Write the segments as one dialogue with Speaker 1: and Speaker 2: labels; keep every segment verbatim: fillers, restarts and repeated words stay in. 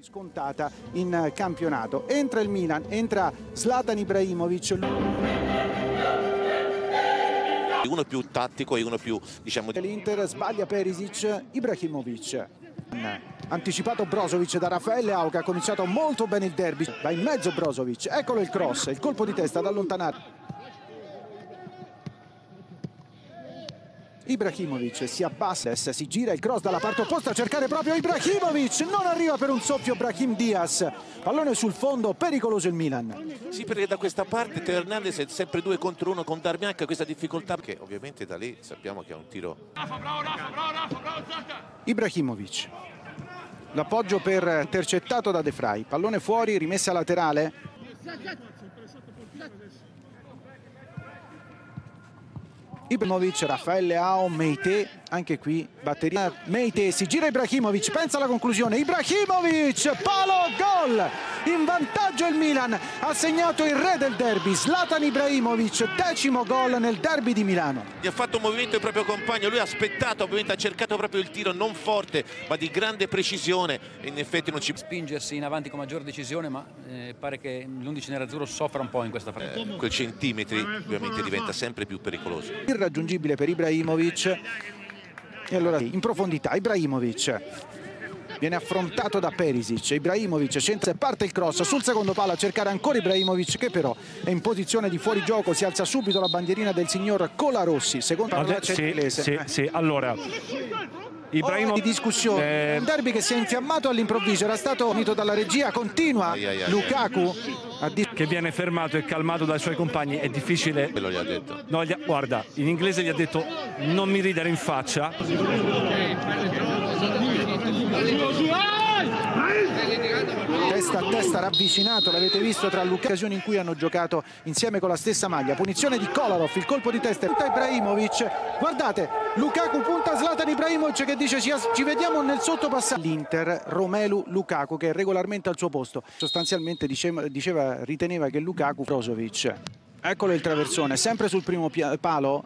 Speaker 1: Scontata in campionato. Entra il Milan, entra Zlatan Ibrahimovic.
Speaker 2: Uno più tattico e uno più, diciamo...
Speaker 1: L'Inter sbaglia Perisic, Ibrahimovic. Anticipato Brozovic da Rafael Leao, che ha cominciato molto bene il derby. Va in mezzo Brozovic, eccolo il cross, il colpo di testa ad allontanare. Ibrahimovic si abbassa, si gira il cross dalla parte opposta a cercare proprio Ibrahimovic, non arriva per un soffio Brahim Diaz, pallone sul fondo, pericoloso il Milan.
Speaker 2: Sì, perché da questa parte Teo Hernandez è sempre due contro uno con Darmian, che ha questa difficoltà, perché ovviamente da lì sappiamo che è un tiro.
Speaker 1: Ibrahimovic, l'appoggio per intercettato da De Vrij, pallone fuori, rimessa laterale. Ibrahimovic, Rafael Leao, Meite, anche qui batteria. Meite, si gira Ibrahimovic, pensa alla conclusione. Ibrahimovic, palo, gol! In vantaggio il Milan, ha segnato il re del derby, Zlatan Ibrahimovic, decimo gol nel derby di Milano.
Speaker 2: Gli ha fatto un movimento il proprio compagno, lui ha aspettato, ovviamente ha cercato proprio il tiro non forte, ma di grande precisione, e in effetti non ci...
Speaker 3: Spingersi in avanti con maggior decisione, ma eh, pare che l'undici nerazzurro soffra un po' in questa fase.
Speaker 2: Eh, quei centimetri ovviamente diventa sempre più pericoloso.
Speaker 1: Irraggiungibile per Ibrahimovic. E allora in profondità Ibrahimovic viene affrontato da Perisic. Ibrahimovic scende e parte il cross sul secondo palo a cercare ancora Ibrahimovic, che però è in posizione di fuorigioco. Si alza subito la bandierina del signor Colarossi, secondo la
Speaker 4: sì,
Speaker 1: inglese.
Speaker 4: Sì, sì, allora
Speaker 1: Ibrahimo di discussione, eh... un derby che si è infiammato all'improvviso, era stato unito dalla regia, continua ai, ai, ai, Lukaku
Speaker 4: ai. Che viene fermato e calmato dai suoi compagni, è difficile.
Speaker 2: Quello gli ha detto.
Speaker 4: No, gli ha... guarda, in inglese gli ha detto non mi ridere in faccia.
Speaker 1: Testa a testa ravvicinato, l'avete visto, tra Lukaku, occasioni in cui hanno giocato insieme con la stessa maglia. Punizione di Kolarov, il colpo di testa punta Ibrahimovic, guardate Lukaku punta Zlatan Ibrahimovic che dice ci, ci vediamo nel sottopassaggio. L'Inter, Romelu Lukaku, che è regolarmente al suo posto, sostanzialmente diceva, diceva riteneva che Lukaku Brozovic. Eccolo il traversone, sempre sul primo palo,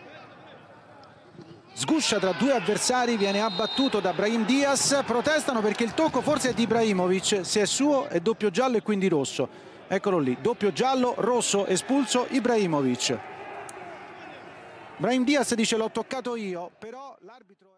Speaker 1: sguscia tra due avversari, viene abbattuto da Brahim Diaz. Protestano perché il tocco forse è di Ibrahimovic, se è suo è doppio giallo e quindi rosso. Eccolo lì, doppio giallo, rosso, espulso Ibrahimovic. Brahim Diaz dice l'ho toccato io, però l'arbitro...